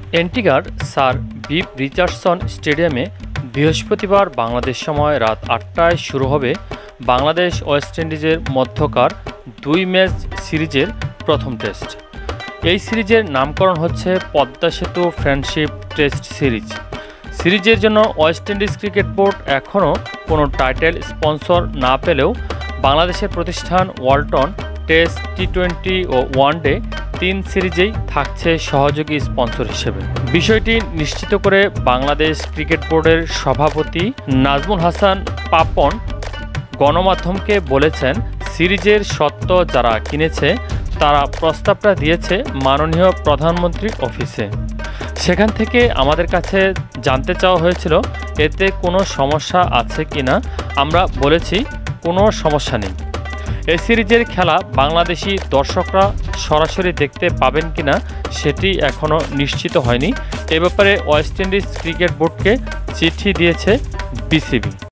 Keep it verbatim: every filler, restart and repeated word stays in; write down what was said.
অ্যান্টিগার sir beep Richardson স্টেডিয়ামে বৃহস্পতিবার বাংলাদেশ সময় রাত আটটায় শুরু হবে বাংলাদেশ ওয়েস্ট ইন্ডিজের মধ্যকার দুই ম্যাচ সিরিজের প্রথম টেস্ট। এই সিরিজের নামকরণ হচ্ছে পদ্মা সেতু ফ্রেন্ডশিপ টেস্ট সিরিজ। সিরিজের জন্য ওয়েস্ট ইন্ডিজ ক্রিকেট বোর্ড এখনও কোনো টাইটেল স্পন্সর না পেলেও বাংলাদেশের প্রতিষ্ঠান ওয়ালটন টেস্ট, টি টোয়েন্টি ও ওয়ানডে তিন সিরিজেই থাকছে সহযোগী স্পন্সর হিসেবে। বিষয়টি নিশ্চিত করে বাংলাদেশ ক্রিকেট বোর্ডের সভাপতি নাজমুল হাসান পাপন গণমাধ্যমকে বলেছেন, সিরিজের স্বত্ব যারা কিনেছে তারা প্রস্তাবটা দিয়েছে মাননীয় প্রধানমন্ত্রীর অফিসে। সেখান থেকে আমাদের কাছে জানতে চাওয়া হয়েছিল এতে কোনো সমস্যা আছে কি না। আমরা বলেছি কোনো সমস্যা নেই। এই সিরিজের খেলা বাংলাদেশি দর্শকরা সরাসরি দেখতে পাবেন কিনা সেটি এখনও নিশ্চিত হয়নি। এ ব্যাপারে ওয়েস্ট ইন্ডিজ ক্রিকেট বোর্ডকে চিঠি দিয়েছে বিসিবি।